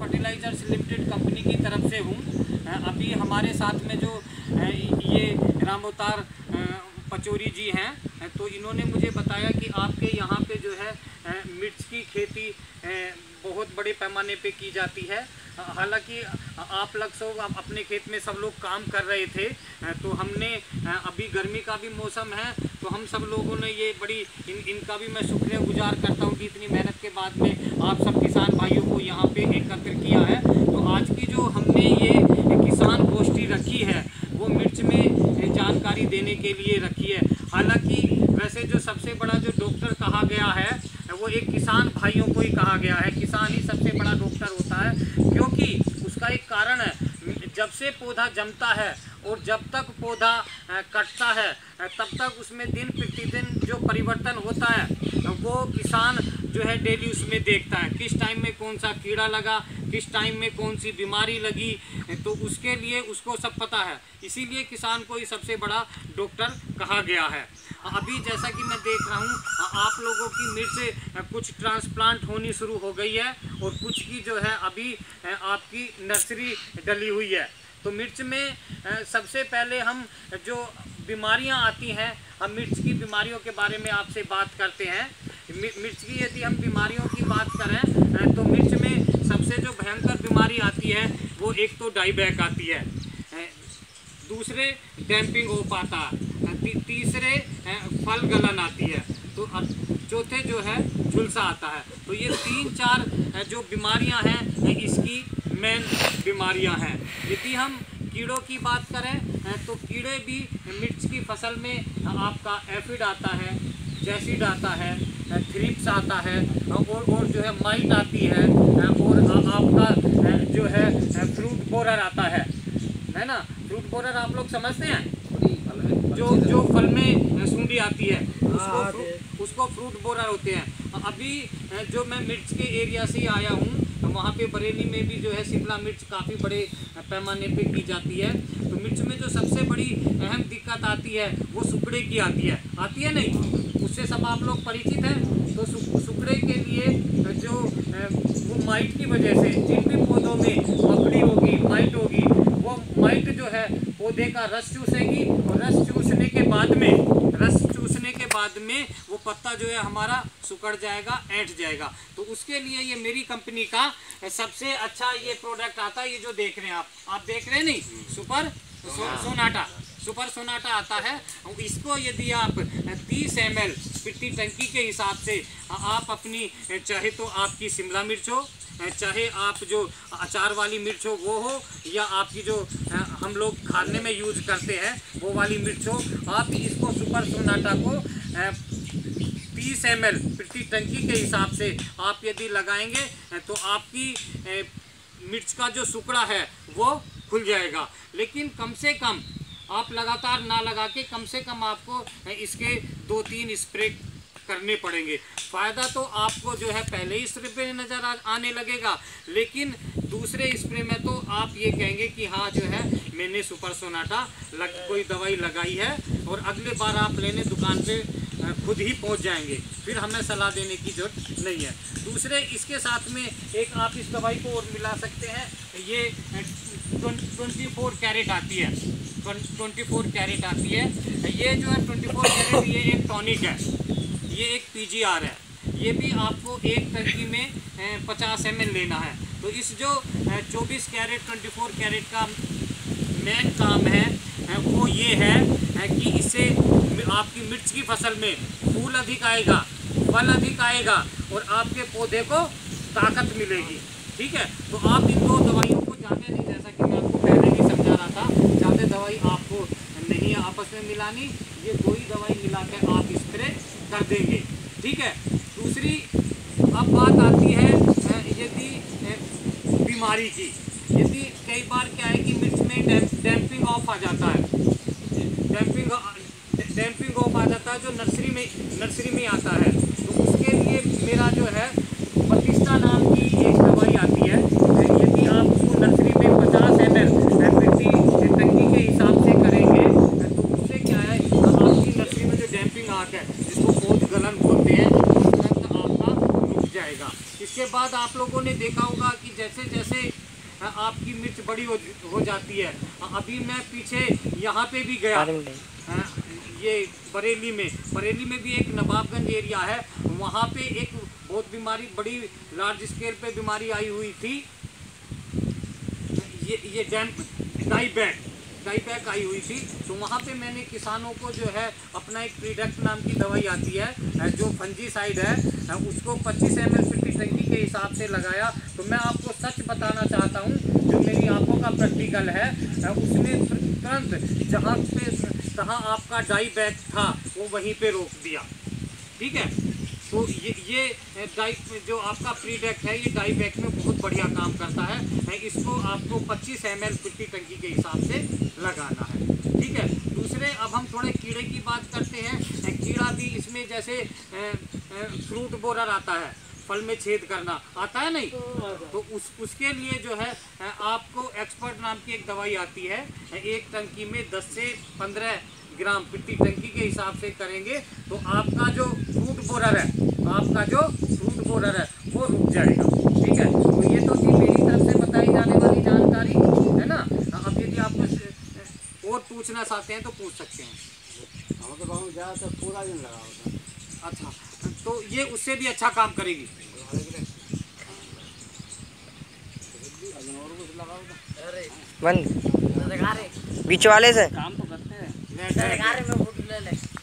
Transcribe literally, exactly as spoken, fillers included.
Fertilisers limited company की तरफ से हूँ। अभी हमारे साथ में जो ये रामवतार पचौरी जी हैं, तो इन्होंने मुझे बताया कि आपके यहाँ पे जो है मिर्च की खेती बहुत बड़े पैमाने पे की जाती है। हालांकि आप लोग सब अपने खेत में सब लोग काम कर रहे थे, तो हमने अभी गर्मी का भी मौसम है, तो हम सब लोगों ने ये बड़ी इन इनका भी मैं शुक्रिया गुजार करता हूँ कि इतनी मेहनत के बाद में आप सब किसान भाइयों को यहाँ पे एकत्र किया है। तो आज की जो हमने ये किसान गोष्ठी रखी है वो मिर्च में जानकारी देने के लिए रखी है। हालांकि वैसे जो सबसे बड़ा जो डॉक्टर कहा गया है वो एक किसान भाइयों को ही कहा गया है। किसान ही सबसे बड़ा डॉक्टर होता है, क्योंकि उसका एक कारण है, जब से पौधा जमता है और जब तक पौधा कटता है तब तक उसमें दिन प्रतिदिन जो परिवर्तन होता है वो किसान जो है डेली उसमें देखता है, किस टाइम में कौन सा कीड़ा लगा, किस टाइम में कौन सी बीमारी लगी, तो उसके लिए उसको सब पता है। इसीलिए किसान को ही सबसे बड़ा डॉक्टर कहा गया है। अभी जैसा कि मैं देख रहा हूँ आप लोगों की मिर्च कुछ ट्रांसप्लांट होनी शुरू हो गई है और कुछ की जो है अभी आपकी नर्सरी डली हुई है। तो मिर्च में सबसे पहले हम जो बीमारियां आती हैं, हम मिर्च की बीमारियों के बारे में आपसे बात करते हैं। मिर्च की यदि हम बीमारियों की बात करें तो मिर्च में सबसे जो भयंकर बीमारी आती है वो एक तो डाईबैक आती है, दूसरे डैम्पिंग ऑफ आता है, ती, तीसरे फल गलन आती है, तो चौथे जो है झुलसा आता है। तो ये तीन चार जो बीमारियां हैं इसकी मेन बीमारियां हैं। यदि हम कीड़ों की बात करें तो कीड़े भी मिर्च की फसल में आपका एफिड आता है, जैसिड आता है, थ्रिप्स आता है और और जो है माइट आती है और आपका जो है फ्रूट बोरर आता है, है ना। फ्रूट बोरर आप लोग समझते हैं, जो जो फल में सूंडी आती है उसको फ्रूट, उसको फ्रूट बोरर होते हैं। अभी जो मैं मिर्च के एरिया से आया हूँ तो वहाँ पे बरेली में भी जो है शिमला मिर्च काफ़ी बड़े पैमाने पे की जाती है। तो मिर्च में जो सबसे बड़ी अहम दिक्कत आती है वो सुकड़े की आती है, आती है नहीं, उससे सब आप लोग परिचित हैं। तो सुकड़े के लिए जो वो माइट की वजह से जिन भी पौधों में मकड़ी होगी, माइट होगी, वो माइट जो है पौधे का रस चूसेगी और रस चूसने के बाद में रस चूसने के बाद में वो पत्ता जो है हमारा सुकड़ जाएगा, ऐंठ जाएगा। तो उसके लिए ये मेरी कंपनी का सबसे अच्छा ये प्रोडक्ट आता है, ये जो देख रहे हैं आप आप देख रहे हैं नहीं, super so, Sonata super Sonata आता है। इसको यदि आप तीस एम एल प्रति टंकी के हिसाब से आप अपनी, चाहे तो आपकी शिमला मिर्च हो, चाहे आप जो अचार वाली मिर्च हो वो हो, या आपकी जो हम लोग खाने में यूज करते हैं वो वाली मिर्च हो, आप इसको सुपर सोनाटा को तीस एम एल प्रति टंकी के हिसाब से आप यदि लगाएंगे तो आपकी मिर्च का जो सुकड़ा है वो खुल जाएगा। लेकिन कम से कम आप लगातार ना लगा के कम से कम आपको इसके दो तीन स्प्रे करने पड़ेंगे। फ़ायदा तो आपको जो है पहले ही स्प्रे पे नज़र आने लगेगा, लेकिन दूसरे स्प्रे में तो आप ये कहेंगे कि हाँ जो है मैंने सुपर सोनाटा लग कोई दवाई लगाई है, और अगले बार आप लेने दुकान पे खुद ही पहुंच जाएंगे, फिर हमें सलाह देने की जरूरत नहीं है। दूसरे इसके साथ में एक आप इस दवाई को और मिला सकते हैं, ये ट्वेंटी फोर कैरेट आती है, ट्वेंटी फोर कैरेट आती है। ये जो है ट्वेंटी फोर कैरेट ये एक टॉनिक है, ये एक पीजीआर है, ये भी आपको एक टंकी में पचास एम एल लेना है। तो इस जो चौबीस कैरेट ट्वेंटी फोर कैरेट का मेन काम है वो ये है कि इससे आपकी मिर्च की फसल में फूल अधिक आएगा, फल अधिक आएगा और आपके पौधे को ताकत मिलेगी। ठीक है, तो आप इन दो दवाइयों को ज़्यादा नहीं, जैसा कि मैं आपको पहले भी समझा रहा था, ज़्यादा दवाई आपको नहीं आपस में मिलानी, ये दो ही दवाई मिला कर आप स्प्रे कर देंगे। ठीक है, दूसरी अब बात आती है यदि बीमारी की, यदि कई बार क्या है कि मिर्च में डैम्पिंग ऑफ आ जाता है, डैम्पिंग डैम्पिंग ऑफ आ जाता है जो नर्सरी में नर्सरी में आता है, तो उसके लिए मेरा जो है प्रतिष्ठा नाम की एक दवाई आती है। यदि आप उसको नर्सरी में पचास एम एल प्रति टंकी के हिसाब से करेंगे तो उससे क्या है आपकी नर्सरी में जो डैम्पिंग आग है जिसको पौध गलन बोलते हैं, तुरंत आपका रुक जाएगा। इसके बाद आप लोगों ने देखा होगा कि जैसे जैसे आपकी मिर्च बड़ी हो, हो जाती है। अभी मैं पीछे यहाँ पे भी गया, ये बरेली में बरेली में भी एक नवाबगंज एरिया है, वहाँ पे एक बहुत बीमारी, बड़ी लार्ज स्केल पे बीमारी आई हुई थी, ये ये डैम डाई बैग डाई बैग आई हुई थी। तो वहाँ पे मैंने किसानों को जो है अपना एक प्रीडक्ट नाम की दवाई आती है जो फंजीसाइड है, उसको पच्चीस एम एल फिफ्टी टंकी के हिसाब से लगाया। तो मैं आपको सच बताना चाहता हूँ, जो मेरी आंखों का प्रैक्टिकल है, उसने तुरंत जहाँ पे जहाँ आपका डाई बैग था वो वहीं पे रोक दिया। ठीक है, तो ये ये डाई जो आपका प्रीडक्ट है, ये डाई बैग में बहुत बढ़िया काम करता है। इसको आपको पच्चीस एम एल फिफ्टी टंकी के हिसाब से लगाना है। ठीक है, दूसरे अब हम थोड़े कीड़े की बात करते हैं। कीड़ा भी इसमें जैसे फ्रूट बोरर आता है, फल में छेद करना आता है नहीं, तो उस उसके लिए जो है आपको एक्सपर्ट नाम की एक दवाई आती है। एक टंकी में दस से पंद्रह ग्राम पिट्टी टंकी के हिसाब से करेंगे तो आपका जो फ्रूट बोरर है आपका जो फ्रूट बोरर है वो रुक जाएगा। ठीक है, तो ये तो थी मेरी तरफ से बताई जाने वाली जानकारी, है ना। अब यदि आप कुछ और पूछना चाहते हैं तो पूछ सकते हैं। तो पूरा दिन लगा होता। अच्छा, तो ये उससे भी अच्छा काम करेगी। बंद बीच वाले से काम तो करते हैं।